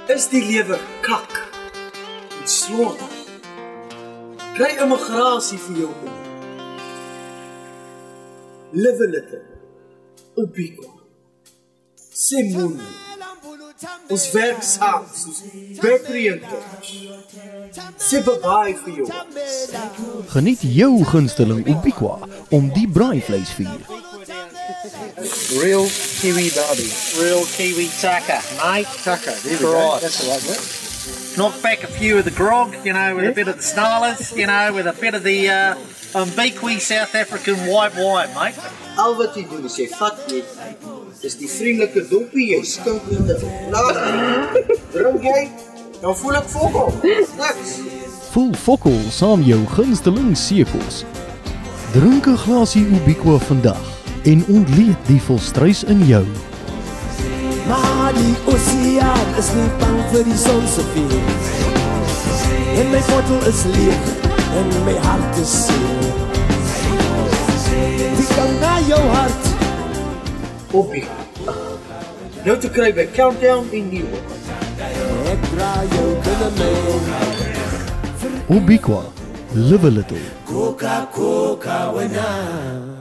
Is die lewe kak en slaughter? Kry immigrasie vir jou oor. Live a little, Obikwa. Sê moenie. Ons werk saam, soos Berkeley en Touch. Sê bye-bye vir jou. Geniet jou gunsteling Obikwa om die braaivleis vier. Real Kiwi Derby. Real Kiwi tucker, mate. Tucker, there we go. That's the right word. Knock back a few of the grog, with a bit of the snarlers, with a bit of the Obikwa South African white wine, mate. Al wat jy doen is jy vat net, dis die vriendelike doppie, jy skink met die laag, drink jy, dan voel ek vokkel, niks. Voel vokkel saam jou gunsteling sekels. Drink 'n glasie Obikwa vandag en ontleed die volstruis in jou. Maar die oseaan is nie bang vir die son se vuur. En my bottel is leeg en my hart is seer. Die kan na jou hart. Obikwa. Nou te kry by Countdown in New York. Ek draai jou binne my. Obikwa, live a little. Coca, Coca, wena.